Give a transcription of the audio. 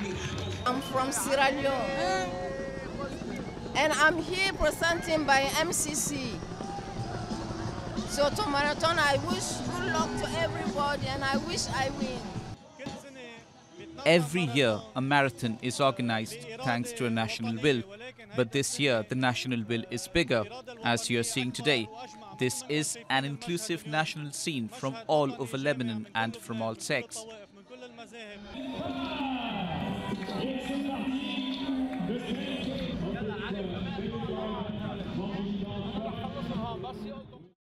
I'm from Sierra Leone, and I'm here presenting by MCC. So to marathon, I wish good luck to everybody, and I wish I win. Every year, a marathon is organized thanks to a national will. But this year, the national will is bigger, as you are seeing today. This is an inclusive national scene from all over Lebanon and from all sects.